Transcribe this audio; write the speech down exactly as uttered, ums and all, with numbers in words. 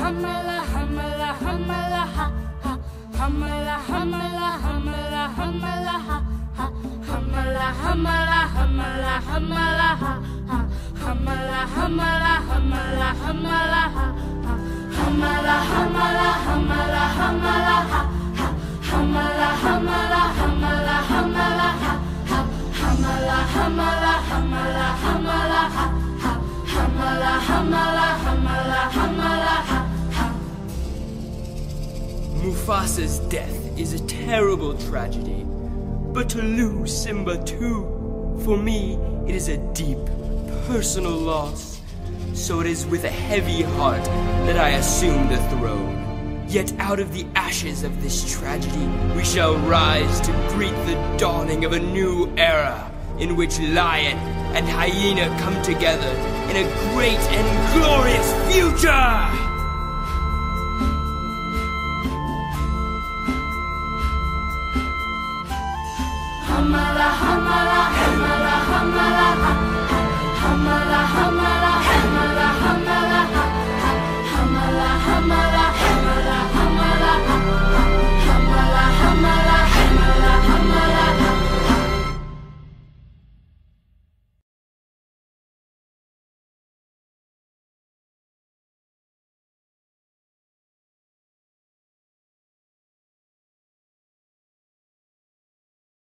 Hamala, hamala, hamala, ha, ha. Hamala, hamala, hamala, hamala, ha, ha. Hamala, hamala, hamala, hamala, ha, ha. Hamala, hamala, hamala, hamala, ha, ha. Hamala, hamala, hamala, hamala, ha, ha. Hamala, hamala, hamala, hamala, ha, ha. Hamala, hamala, hamala, hamala, ha, ha. Hamala, hamala, hamala, hamala, ha, ha. Mufasa's death is a terrible tragedy, but to lose Simba too, for me, it is a deep, personal loss. So it is with a heavy heart that I assume the throne. Yet out of the ashes of this tragedy, we shall rise to greet the dawning of a new era, in which lion and hyena come together in a great and glorious future!